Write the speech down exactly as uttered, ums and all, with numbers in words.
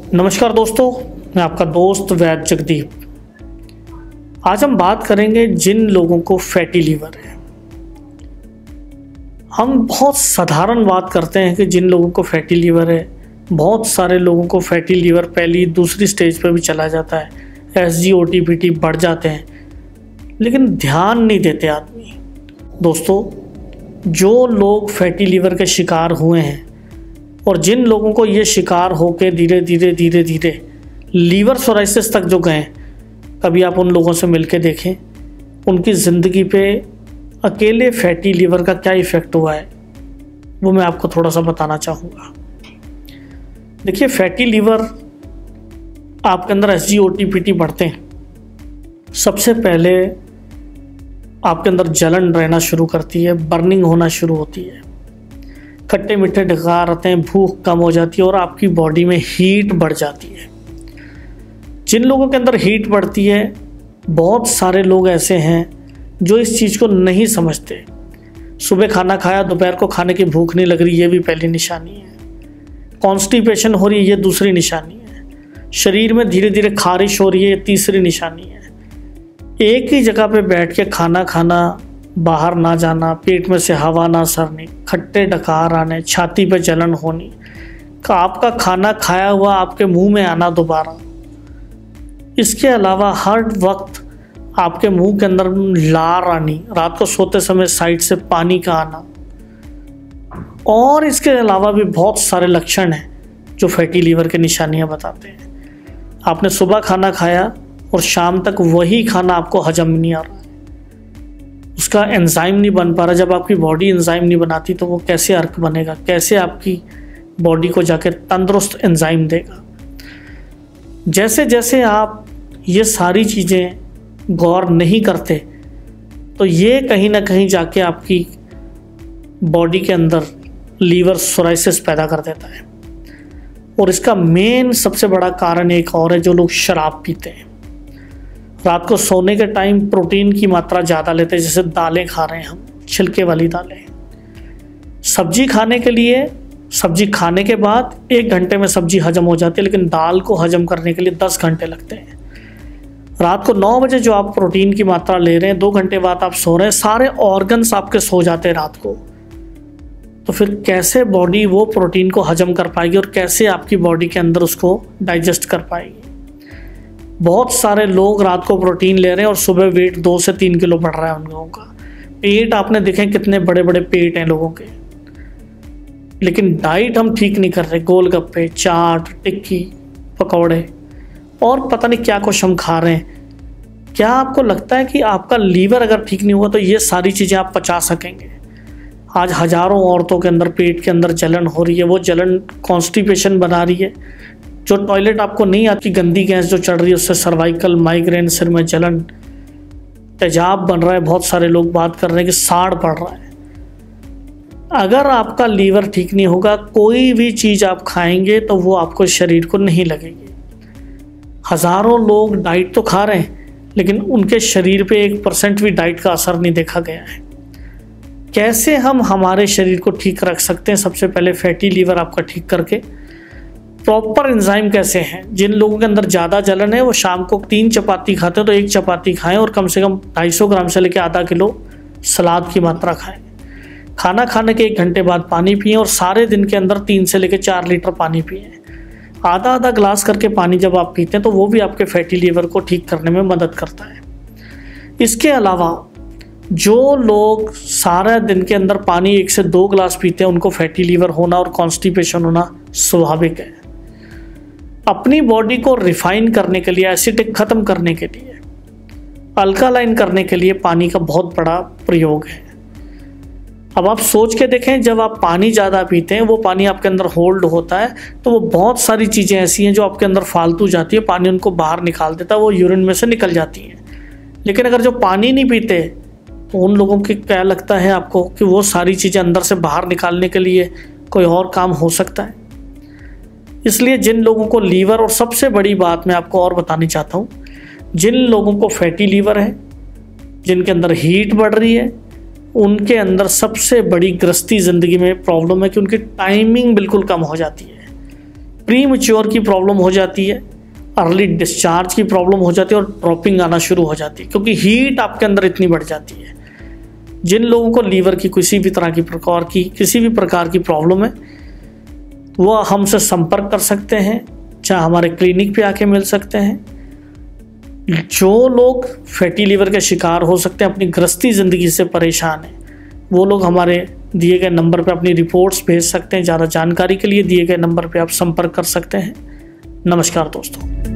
नमस्कार दोस्तों, मैं आपका दोस्त वैद्य जगदीप। आज हम बात करेंगे जिन लोगों को फैटी लीवर है। हम बहुत साधारण बात करते हैं कि जिन लोगों को फैटी लीवर है, बहुत सारे लोगों को फैटी लीवर पहली दूसरी स्टेज पर भी चला जाता है, S G O T P T बढ़ जाते हैं, लेकिन ध्यान नहीं देते आदमी। दोस्तों, जो लोग फैटी लीवर के शिकार हुए हैं और जिन लोगों को ये शिकार होकर धीरे धीरे धीरे धीरे लीवर सोराइसिस तक जो गए, कभी आप उन लोगों से मिलके देखें, उनकी ज़िंदगी पे अकेले फैटी लीवर का क्या इफ़ेक्ट हुआ है, वो मैं आपको थोड़ा सा बताना चाहूँगा। देखिए, फैटी लीवर आपके अंदर S G O T P T बढ़ते हैं। सबसे पहले आपके अंदर जलन रहना शुरू करती है, बर्निंग होना शुरू होती है, खट्टे मीठे डकार आते हैं, भूख कम हो जाती है और आपकी बॉडी में हीट बढ़ जाती है। जिन लोगों के अंदर हीट बढ़ती है, बहुत सारे लोग ऐसे हैं जो इस चीज़ को नहीं समझते। सुबह खाना खाया, दोपहर को खाने की भूख नहीं लग रही, ये भी पहली निशानी है। कॉन्स्टिपेशन हो रही है, ये दूसरी निशानी है। शरीर में धीरे धीरे खारिश हो रही है, ये तीसरी निशानी है। एक ही जगह पे बैठ के खाना खाना, बाहर ना जाना, पेट में से हवा ना सरनी, खट्टे डकार आने, छाती पे जलन होनी, का आपका खाना खाया हुआ आपके मुंह में आना दोबारा। इसके अलावा हर वक्त आपके मुंह के अंदर लार आनी, रात को सोते समय साइड से पानी का आना, और इसके अलावा भी बहुत सारे लक्षण हैं जो फैटी लीवर के निशानियां बताते हैं। आपने सुबह खाना खाया और शाम तक वही खाना आपको हजम नहीं आ रहा, उसका एंजाइम नहीं बन पा रहा। जब आपकी बॉडी एंजाइम नहीं बनाती तो वो कैसे अर्क बनेगा, कैसे आपकी बॉडी को जाके तंदुरुस्त एंजाइम देगा। जैसे जैसे आप ये सारी चीज़ें गौर नहीं करते तो ये कहीं ना कहीं जाके आपकी बॉडी के अंदर लीवर सोराइसिस पैदा कर देता है। और इसका मेन सबसे बड़ा कारण एक और है, जो लोग शराब पीते हैं। रात को सोने के टाइम प्रोटीन की मात्रा ज़्यादा लेते हैं, जैसे दालें खा रहे हैं हम, छिलके वाली दालें। सब्जी खाने के लिए, सब्जी खाने के बाद एक घंटे में सब्जी हजम हो जाती है, लेकिन दाल को हजम करने के लिए दस घंटे लगते हैं। रात को नौ बजे जो आप प्रोटीन की मात्रा ले रहे हैं, दो घंटे बाद आप सो रहे हैं, सारे ऑर्गन्स आपके सो जाते हैं रात को। तो फिर कैसे बॉडी वो प्रोटीन को हजम कर पाएगी और कैसे आपकी बॉडी के अंदर उसको डाइजेस्ट कर पाएगी। बहुत सारे लोग रात को प्रोटीन ले रहे हैं और सुबह वेट दो से तीन किलो बढ़ रहा है उन लोगों का। पेट आपने देखे कितने बड़े बड़े पेट हैं लोगों के, लेकिन डाइट हम ठीक नहीं कर रहे। गोलगप्पे, चाट, टिक्की, पकौड़े और पता नहीं क्या कुछ हम खा रहे हैं। क्या आपको लगता है कि आपका लीवर अगर ठीक नहीं हुआ तो ये सारी चीज़ें आप पचा सकेंगे? आज हज़ारों औरतों के अंदर पेट के अंदर जलन हो रही है, वो जलन कॉन्स्टिपेशन बना रही है। जो टॉयलेट आपको नहीं आती, गंदी गैस जो चढ़ रही है, उससे सर्वाइकल, माइग्रेन, सिर में जलन, तेजाब बन रहा है। बहुत सारे लोग बात कर रहे हैं कि साड़ पड़ रहा है। अगर आपका लीवर ठीक नहीं होगा, कोई भी चीज़ आप खाएंगे तो वो आपको शरीर को नहीं लगेगी। हज़ारों लोग डाइट तो खा रहे हैं, लेकिन उनके शरीर पे एक परसेंट भी डाइट का असर नहीं देखा गया है। कैसे हम हमारे शरीर को ठीक रख सकते हैं? सबसे पहले फैटी लीवर आपका ठीक करके प्रॉपर एंजाइम कैसे हैं। जिन लोगों के अंदर ज़्यादा जलन है, वो शाम को तीन चपाती खाते हैं तो एक चपाती खाएं और कम से कम ढाई सौ ग्राम से लेकर आधा किलो सलाद की मात्रा खाएं। खाना खाने के एक घंटे बाद पानी पिएं और सारे दिन के अंदर तीन से लेकर चार लीटर पानी पिएं। आधा आधा ग्लास करके पानी जब आप पीते हैं तो वो भी आपके फैटी लीवर को ठीक करने में मदद करता है। इसके अलावा जो लोग सारा दिन के अंदर पानी एक से दो ग्लास पीते हैं, उनको फैटी लीवर होना और कॉन्स्टिपेशन होना स्वाभाविक है। अपनी बॉडी को रिफाइन करने के लिए, एसिडिक खत्म करने के लिए, अल्कालाइन करने के लिए पानी का बहुत बड़ा प्रयोग है। अब आप सोच के देखें, जब आप पानी ज़्यादा पीते हैं, वो पानी आपके अंदर होल्ड होता है तो वो बहुत सारी चीज़ें ऐसी हैं जो आपके अंदर फालतू जाती है, पानी उनको बाहर निकाल देता है, वो यूरिन में से निकल जाती हैं। लेकिन अगर जो पानी नहीं पीते तो उन लोगों के क्या लगता है आपको कि वो सारी चीज़ें अंदर से बाहर निकालने के लिए कोई और काम हो सकता है? इसलिए जिन लोगों को लीवर, और सबसे बड़ी बात मैं आपको और बतानी चाहता हूँ, जिन लोगों को फैटी लीवर है, जिनके अंदर हीट बढ़ रही है, उनके अंदर सबसे बड़ी गृहस्थी ज़िंदगी में प्रॉब्लम है कि उनकी टाइमिंग बिल्कुल कम हो जाती है। प्री मैच्योर की प्रॉब्लम हो जाती है, अर्ली डिस्चार्ज की प्रॉब्लम हो जाती है और ड्रॉपिंग आना शुरू हो जाती है, क्योंकि हीट आपके अंदर इतनी बढ़ जाती है। जिन लोगों को लीवर की किसी भी तरह की प्रकार की किसी भी प्रकार की प्रॉब्लम है, वह हमसे संपर्क कर सकते हैं, चाहे हमारे क्लिनिक पे आके मिल सकते हैं। जो लोग फैटी लीवर के शिकार हो सकते हैं, अपनी गृहस्थी ज़िंदगी से परेशान हैं, वो लोग हमारे दिए गए नंबर पे अपनी रिपोर्ट्स भेज सकते हैं। ज़्यादा जानकारी के लिए दिए गए नंबर पे आप संपर्क कर सकते हैं। नमस्कार दोस्तों।